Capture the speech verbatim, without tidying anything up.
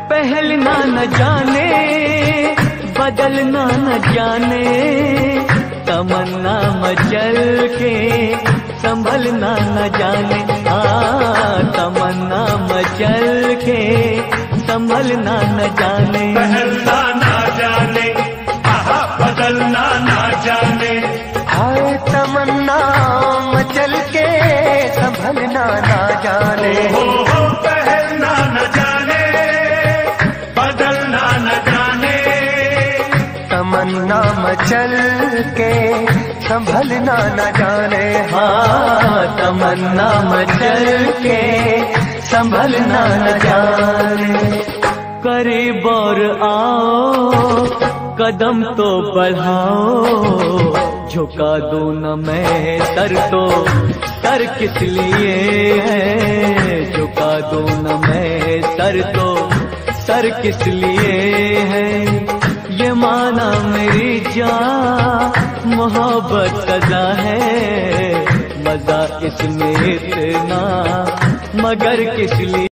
पहलना न जाने बदलना न जाने, तमन्ना मचल के संभलना न जाने। हाँ तमन्ना मचल के संभलना न जाने। पहलना न जाने, आहा बदलना न जाने। हाय तमन्ना मचल के संभलना न जाने। हो हो पहलना न जाने, बदलना न जाने। तमन्ना मचल के संभलना न जाने। हाँ तमन्ना मचल के संभलना न जाने। करीब और आओ कदम तो बढ़ाओ, झुका दूं न मैं सर तो सर किस लिए है, झुका दूं न मैं सर तो सर किस लिए है। ये माना मेरी जान मोहब्बत सजा है, मजा इसमें इतना मगर किस लिए।